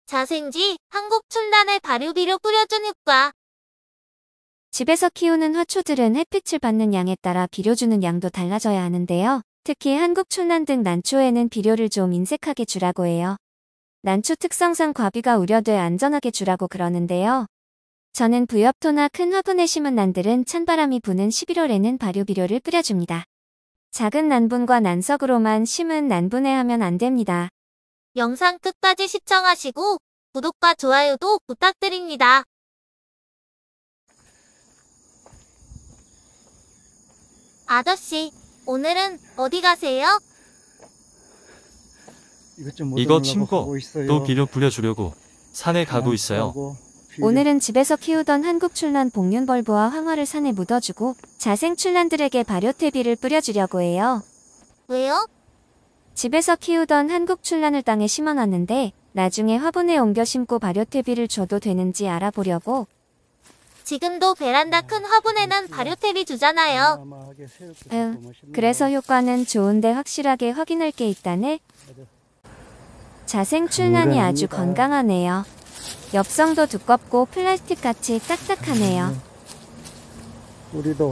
자생지, 한국춘란의 발효비료 뿌려준 효과. 집에서 키우는 화초들은 햇빛을 받는 양에 따라 비료 주는 양도 달라져야 하는데요. 특히 한국춘란 등 난초에는 비료를 좀 인색하게 주라고 해요. 난초 특성상 과비가 우려돼 안전하게 주라고 그러는데요. 저는 부엽토나 큰 화분에 심은 난들은 찬바람이 부는 11월에는 발효비료를 뿌려줍니다. 작은 난분과 난석으로만 심은 난분에 하면 안 됩니다. 영상 끝까지 시청하시고 구독과 좋아요도 부탁드립니다. 아저씨, 오늘은 어디 가세요? 이거 심고 또 비료 뿌려주려고 산에 가고 있어요. 오늘은 집에서 키우던 한국춘란 복륜벌브와 황화를 산에 묻어주고 자생춘란들에게 발효퇴비를 뿌려주려고 해요. 왜요? 집에서 키우던 한국춘란을 땅에 심어놨는데 나중에 화분에 옮겨 심고 발효퇴비를 줘도 되는지 알아보려고. 지금도 베란다 큰 화분에는 발효퇴비 주잖아요. 그래서 효과는 좋은데 확실하게 확인할 게 있다네. 자생춘란이 아주 건강하네요. 엽성도 두껍고 플라스틱같이 딱딱하네요. 뿌리도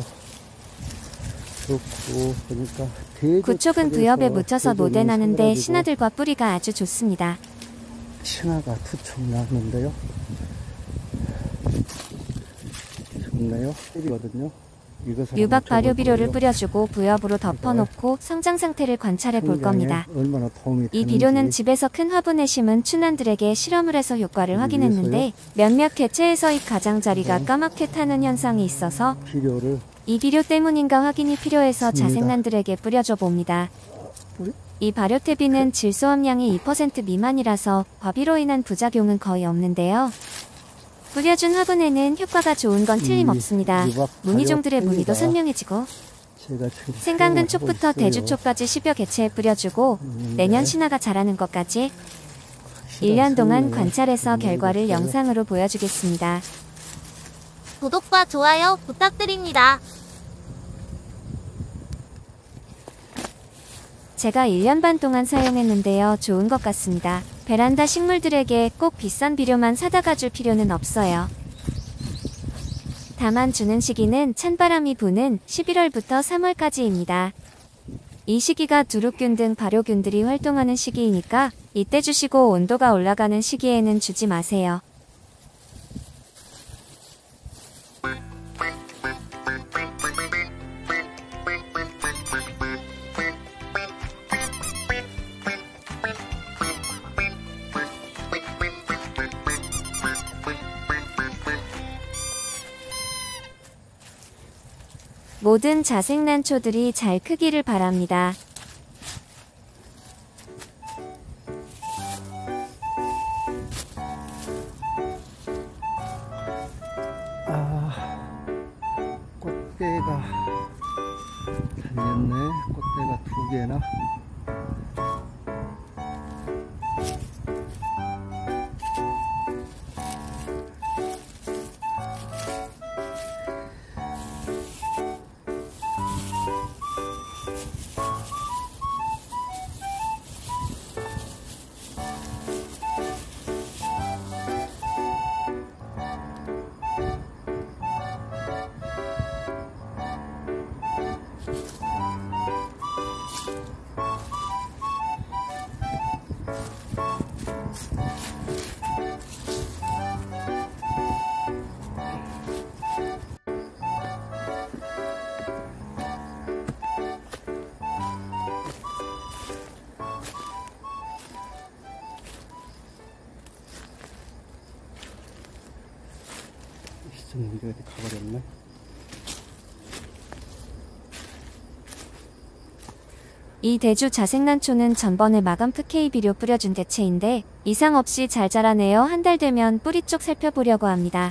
좋고 그러니까 구촉은 부엽에 묻혀서 노대나는데 신화들과 뿌리가 아주 좋습니다. 신화가 투척 나는데요. 좋네요. 뿌리거든요. 유박 발효비료를 뿌려주고 부엽으로 덮어놓고 성장 상태를 관찰해 볼 겁니다. 이 비료는 집에서 큰 화분에 심은 춘란들에게 실험을 해서 효과를 확인했는데 몇몇 개체에서의 가장자리가 까맣게 타는 현상이 있어서 이 비료 때문인가 확인이 필요해서 자생란들에게 뿌려줘 봅니다. 이 발효퇴비는 질소 함량이 2% 미만이라서 과비로 인한 부작용은 거의 없는데요. 뿌려준 화분에는 효과가 좋은 건 틀림없습니다. 무늬종들의 무늬도 선명해지고 생강근 촉부터 대주촉까지 10여 개체에 뿌려주고 내년 신화가 자라는 것까지 1년 동안 관찰해서 결과를 영상으로 보여주겠습니다. 구독과 좋아요 부탁드립니다. 제가 1년 반 동안 사용했는데요. 좋은 것 같습니다. 베란다 식물들에게 꼭 비싼 비료만 사다가 줄 필요는 없어요. 다만 주는 시기는 찬바람이 부는 11월부터 3월까지입니다. 이 시기가 두루균 등 발효균들이 활동하는 시기이니까 이때 주시고 온도가 올라가는 시기에는 주지 마세요. 모든 자생난초들이 잘 크기를 바랍니다. 꽃대가 달렸네. 꽃대가 2개나. 이게 어디 가버렸네. 이 대주 자생난초는 전번에 마감프 K 비료 뿌려준 대체인데 이상 없이 잘 자라네요. 한 달 되면 뿌리 쪽 살펴보려고 합니다.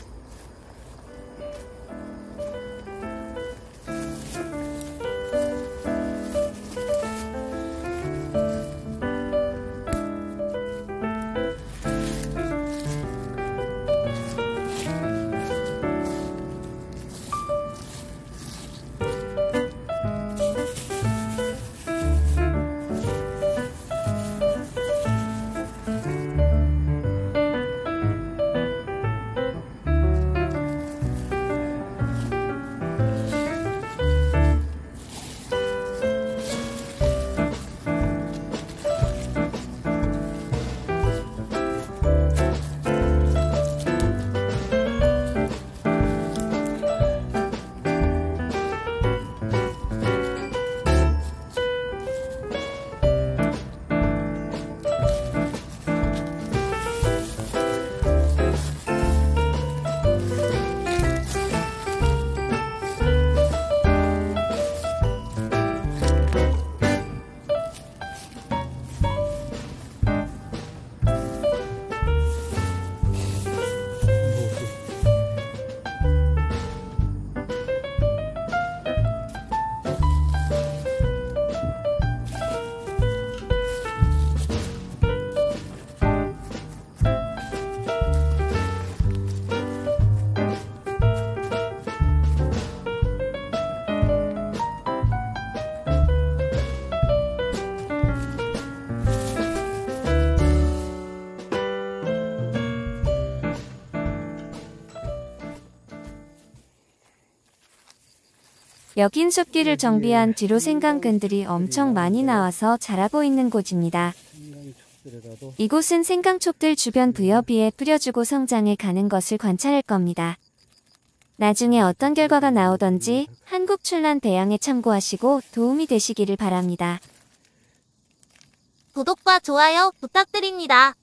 여긴 숲길을 정비한 뒤로 생강근들이 엄청 많이 나와서 자라고 있는 곳입니다. 생강촉들에라도 이곳은 생강촉들 주변 부여비에 뿌려주고 성장해 가는 것을 관찰할 겁니다. 나중에 어떤 결과가 나오던지 한국춘란 배양에 참고하시고 도움이 되시기를 바랍니다. 구독과 좋아요 부탁드립니다.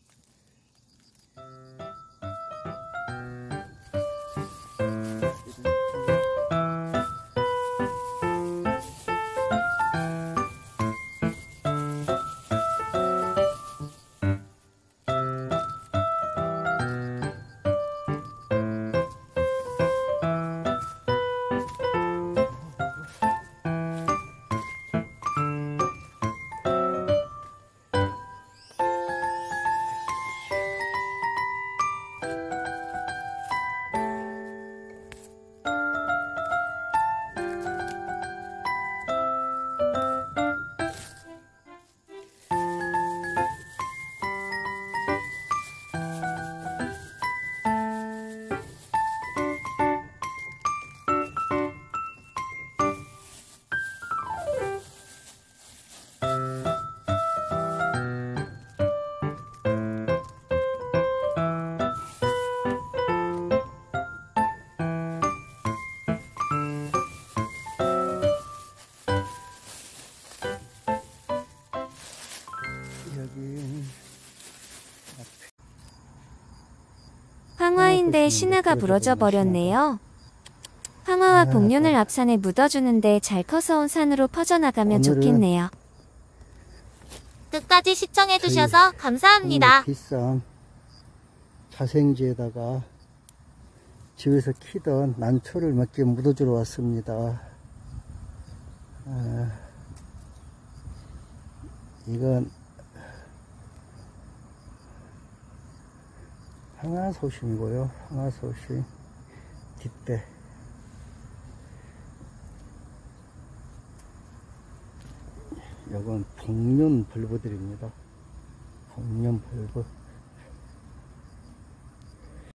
여기 황화인데 신화가 부러져 버렸네요. 황화와 복륜을 앞산에 묻어주는데 잘 커서 온 산으로 퍼져나가면 오늘은 좋겠네요. 끝까지 시청해주셔서 감사합니다. 정말 비싼 자생지에다가 집에서 키던 난초를 몇 개 묻어주러 왔습니다. 이건 황화소심이고요. 황화소심 뒷대. 이건 복륜 벌브들입니다. 복륜 벌브.